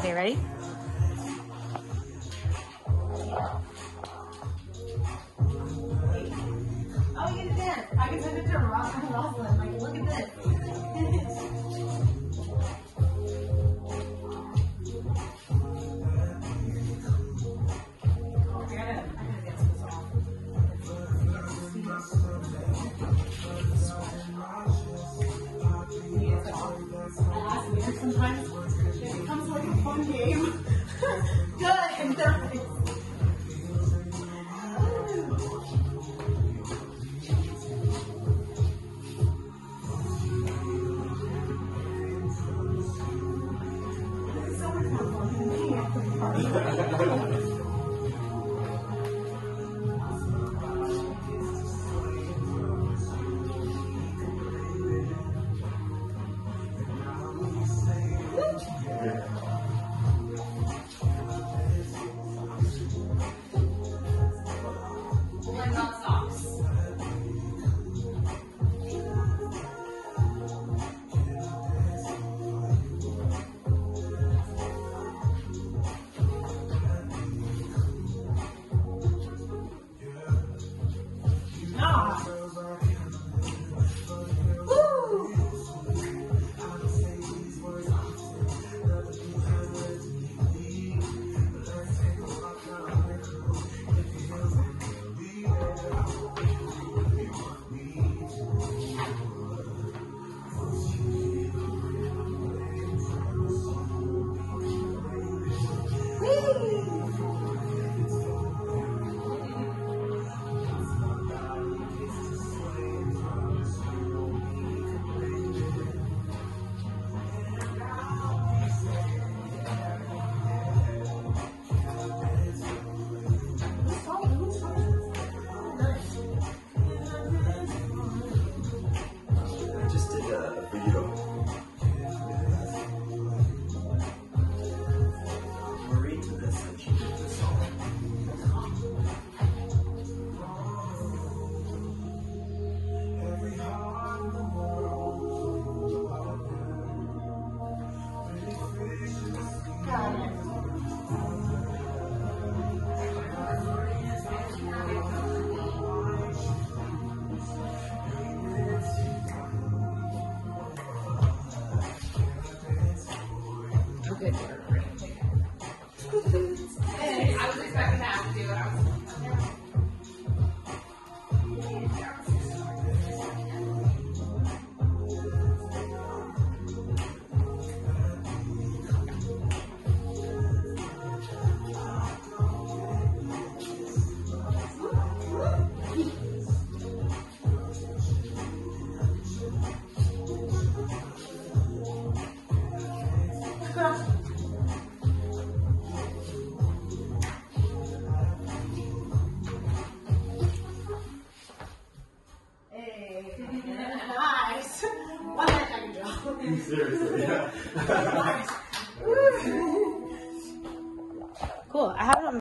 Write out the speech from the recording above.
Okay, ready? Oh, you get to dance. I can send it to Rosalind. Like, look at this. Sometimes it becomes like a fun game. Good and nice. This is so much more fun than me after the party. Hey, I was expecting to have to do it. I was nice. One second, Joe. Seriously, yeah. Nice.